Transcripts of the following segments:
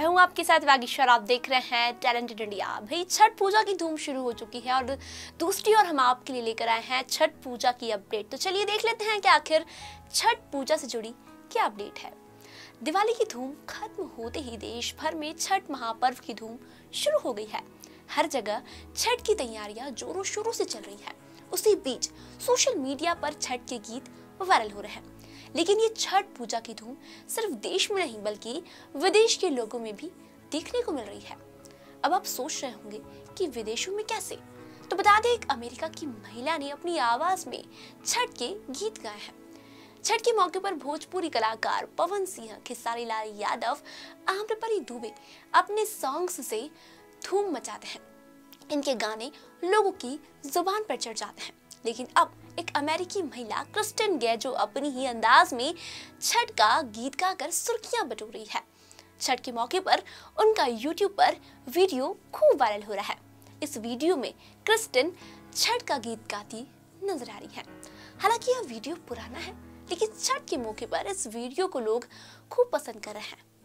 मैं हूं आपके साथ वागीश्वर। आप देख रहे हैं टैलेंटेड इंडिया। भाई छठ पूजा की धूम शुरू हो चुकी है और दूसरी ओर हम आपके लिए लेकर आए हैं छठ पूजा की अपडेट। तो चलिए देख लेते हैं कि आखिर छठ पूजा से जुड़ी क्या अपडेट है। दिवाली की धूम खत्म होते ही देश भर में छठ महापर्व की धूम शुरू हो गई है। हर जगह छठ की तैयारियां जोरों शोरों से चल रही है। उसी बीच सोशल मीडिया पर छठ के गीत वायरल हो रहे हैं। लेकिन ये छठ पूजा की धूम सिर्फ देश में नहीं बल्कि विदेश के लोगों में भी देखने को मिल रही है। अब आप सोच रहे होंगे कि विदेशों में कैसे, तो बता दें एक अमेरिका की महिला ने अपनी आवाज में छठ के गीत गाए हैं। छठ के मौके पर भोजपुरी कलाकार पवन सिंह, खेसारी लाल यादव, आम्रपली दुबे अपने सॉन्ग्स से धूम मचाते हैं। इनके गाने लोगों की जुबान पर चढ़ जाते हैं। लेकिन अब एक अमेरिकी महिला क्रिस्टिन गे जो अपनी ही अंदाज में छठ का गीत गाकर सुर्खियां बटोर रही है। छठ के मौके पर उनका यूट्यूब पर वीडियो खूब वायरल हो रहा है। इस वीडियो में क्रिस्टिन छठ का गीत गाती नजर आ रही है। हालांकि यह वीडियो पुराना है, लेकिन छठ के मौके पर इस वीडियो को लोग खूब पसंद कर रहे हैं।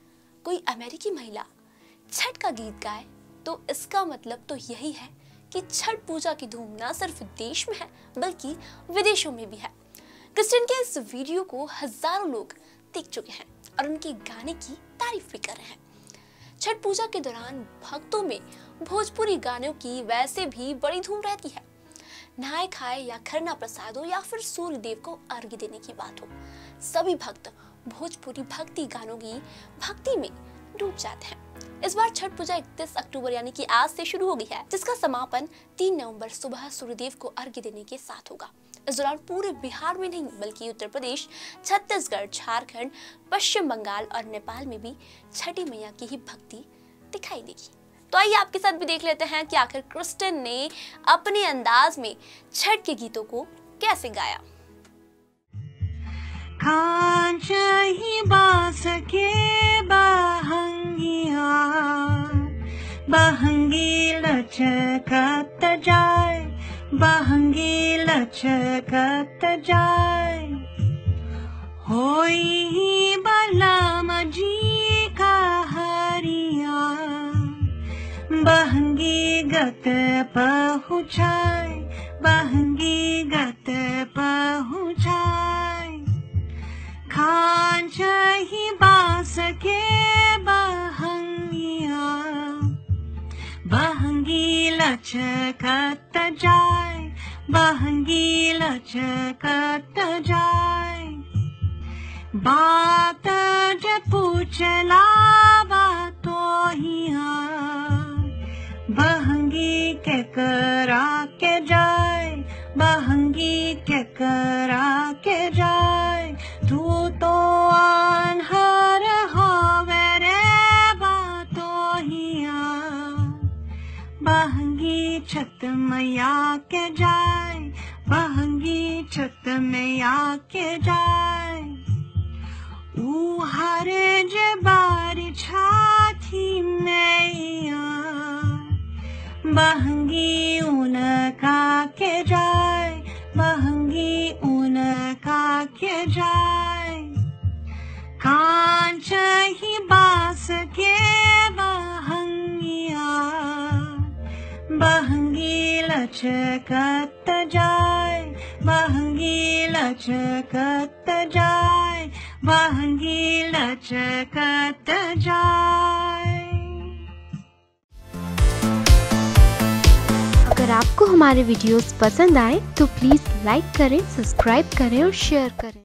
कोई अमेरिकी महिला छठ का गीत गाए तो इसका मतलब तो यही है कि छठ पूजा की धूम न सिर्फ देश में है बल्कि विदेशों में भी है। क्रिस्टिन के इस वीडियो को हजारों लोग देख चुके हैं और उनके गाने की तारीफ भी कर रहे हैं। छठ पूजा के दौरान भक्तों में भोजपुरी गानों की वैसे भी बड़ी धूम रहती है। नहाए खाए या खरना प्रसाद हो या फिर सूर्य देव को अर्घ्य देने की बात हो, सभी भक्त भोजपुरी भक्ति गानों की भक्ति में डूब जाते हैं। इस बार छठ पूजा 31 अक्टूबर यानी कि आज से शुरू हो गई है, जिसका समापन 3 नवंबर सुबह सूर्यदेव को अर्घ्य देने के साथ होगा। इस दौरान पूरे बिहार में नहीं बल्कि उत्तर प्रदेश, छत्तीसगढ़, झारखंड, पश्चिम बंगाल और नेपाल में भी छठी मैया की ही भक्ति दिखाई देगी। तो आइए आपके साथ भी देख लेते हैं कि आखिर क्रिस्टिन ने अपने अंदाज में छठ के गीतों को कैसे गाया। कांचही बास के बहंगिया, बहंगी लचकत जाए, बहंगी लचकत जाए। होई बलम जी का हरिया, बहंगी गत पहुँचाए, बहंगी गत पहुँचाए। कांचही बास के बहंगिया, बहंगी लचकत जाए, बहंगी लचकत जाए। बात जे पूछला बातो हिया, बहंगी के करा के जाए, बहंगी के करा के जाए। तू तो अनहर होवे रे बातो हिया, बहंगी छत मैया के जाए, बहंगी छत मैया के जाए। ऊ हर जे बारी छाती मैया, बहंगी उनका के जाए, बहंगी उनका के जाए। कांचही बास के बहंगिया, बहंगी लचकत जाए, बहंगी लचकत जाए, बहंगी लचकत जाए। अगर आपको हमारे वीडियोस पसंद आए तो प्लीज लाइक करें, सब्सक्राइब करें और शेयर करें।